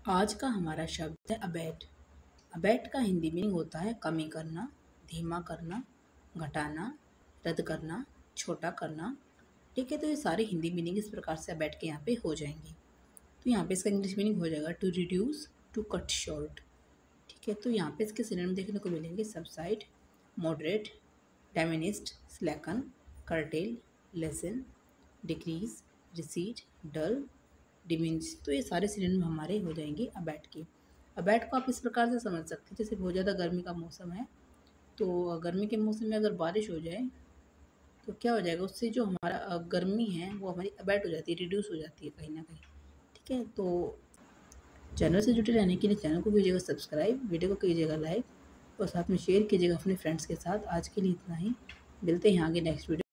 आज का हमारा शब्द है अबैट। अबैट का हिंदी मीनिंग होता है कमी करना, धीमा करना, घटाना, रद्द करना, छोटा करना। ठीक है, तो ये सारे हिंदी मीनिंग इस प्रकार से अबैट के यहाँ पे हो जाएंगे। तो यहाँ पे इसका इंग्लिश मीनिंग हो जाएगा to reduce, to cut short. ठीक है, तो यहाँ पे इसके सिनोनिम देखने को मिलेंगे subside, moderate, diminished, slacken, curtail, lessen, decrease, recede, dull, diminish. तो ये सारे सिनोनिम हमारे हो जाएंगे अबैट के। अबैट को आप इस प्रकार से समझ सकते हैं, जैसे बहुत ज़्यादा गर्मी का मौसम है, तो गर्मी के मौसम में अगर बारिश हो जाए तो क्या हो जाएगा, उससे जो हमारा गर्मी है वो हमारी अबैट हो जाती है, रिड्यूस हो जाती है कहीं ना कहीं। ठीक है, तो चैनल से जुड़े रहने के लिए चैनल को कीजिएगा सब्सक्राइब, वीडियो को कीजिएगा लाइक और साथ में शेयर कीजिएगा अपने फ्रेंड्स के साथ। आज के लिए इतना ही, मिलते हैं आगे नेक्स्ट वीडियो।